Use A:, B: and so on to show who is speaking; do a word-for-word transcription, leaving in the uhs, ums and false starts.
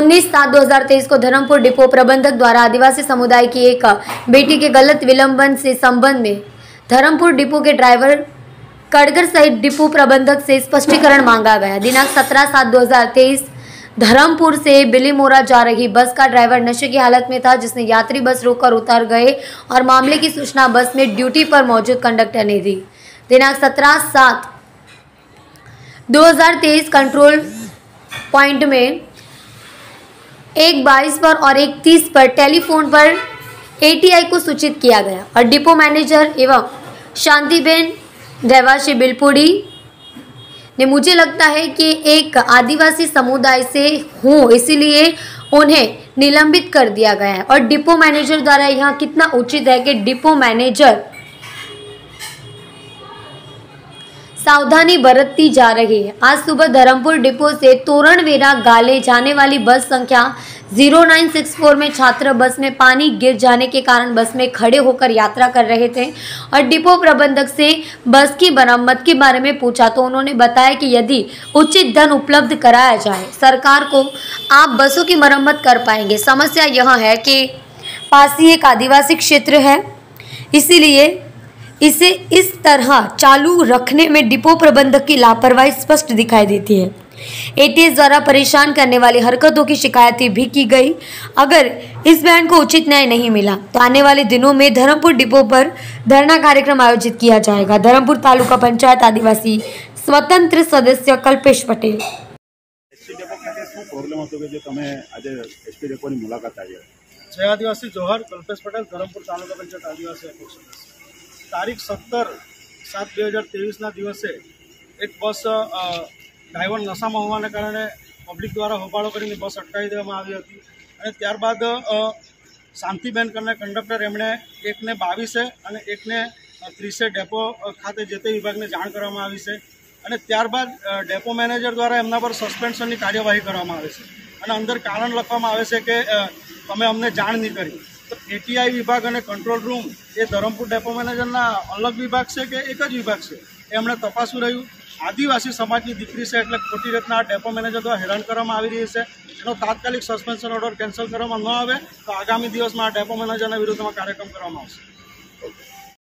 A: उन्नीस सात दो हजार तेईस को धर्मपुर डिपो प्रबंधक द्वारा आदिवासी समुदाय की एक बेटी के गलत विलंबन से संबंध में धर्मपुर डिपो के ड्राइवर कड़गर सहित डिपो प्रबंधक से स्पष्टीकरण मांगा गया। दिनांक सत्रह सात दो हजार तेईस धर्मपुर से बिलीमोरा जा रही बस का ड्राइवर नशे की हालत में था, जिसने यात्री बस रोककर उतर गए और मामले की सूचना बस में ड्यूटी पर मौजूद कंडक्टर ने दी। दिनांक सत्रह सात दो हजार तेईस कंट्रोल पॉइंट में एक बाईस पर और एक तीस पर टेलीफोन पर एटीआई को सूचित किया गया और डिपो मैनेजर एवं शांतिबेन रहवासी बिलपुड़ी ने मुझे लगता है कि एक आदिवासी समुदाय से हूँ, इसीलिए उन्हें निलंबित कर दिया गया है। और डिपो मैनेजर द्वारा यहाँ कितना उचित है कि डिपो मैनेजर सावधानी बरतती जा रही है। आज सुबह धर्मपुर डिपो से तोरणवेरा गाले जाने वाली बस संख्या ज़ीरो नाइन सिक्स फोर में छात्र बस में पानी गिर जाने के कारण बस में खड़े होकर यात्रा कर रहे थे और डिपो प्रबंधक से बस की मरम्मत के बारे में पूछा तो उन्होंने बताया कि यदि उचित धन उपलब्ध कराया जाए सरकार को, आप बसों की मरम्मत कर पाएंगे। समस्या यह है कि पास ही एक आदिवासी क्षेत्र है, इसीलिए इसे इस तरह चालू रखने में डिपो प्रबंधक की लापरवाही स्पष्ट दिखाई देती है। एटीएस द्वारा परेशान करने वाली हरकतों की शिकायतें भी की गई। अगर इस बैंड को उचित न्याय नहीं मिला तो आने वाले दिनों में धर्मपुर डिपो पर धरना कार्यक्रम आयोजित किया जाएगा। धर्मपुर तालुका पंचायत आदिवासी स्वतंत्र सदस्य कल्पेश पटेल।
B: जय आदिवासी जोहर, कल्पेश पटेल, धर्मपुर तालुका पंचायत आदिवासी अध्यक्ष। तारीख सत्तर सात બે હજાર ત્રેવીસના દિવસે એક બસ ડ્રાઈવર નશામાં હોવાને કારણે પબ્લિક દ્વારા હોબાળો કરીને બસ અટકાવી દેવામાં આવી હતી અને ત્યારબાદ શાંતિબેન કરીને કંડક્ટર એમણે એકને બાવીસે અને એકને ત્રીસે ડેપો ખાતે જે તે વિભાગને જાણ કરવામાં આવી છે અને ત્યારબાદ ડેપો મેનેજર દ્વારા એમના પર સસ્પેન્શનની કાર્યવાહી કરવામાં આવે છે અને અંદર કારણ લખવામાં આવે છે કે તમે અમને જાણ નહીં કરી। तो एटीआई विभाग और कंट्रोल रूम ये धर्मपुर डेपो मैनेजरना अलग विभाग से कि एक ज विभाग से एमने तपासू रह्यु। आदिवासी समाज की दीकरी से एटले खोटी रीतना डेपो मैनेजर द्वारा हैरान करवामां आवी रही है। एनो तात्कालिक सस्पेन्शन ऑर्डर केन्सल करवामां न आवे तो आगामी दिवस में डेपो मैनेजर विरुद्ध में कार्यक्रम करवामां आवशे।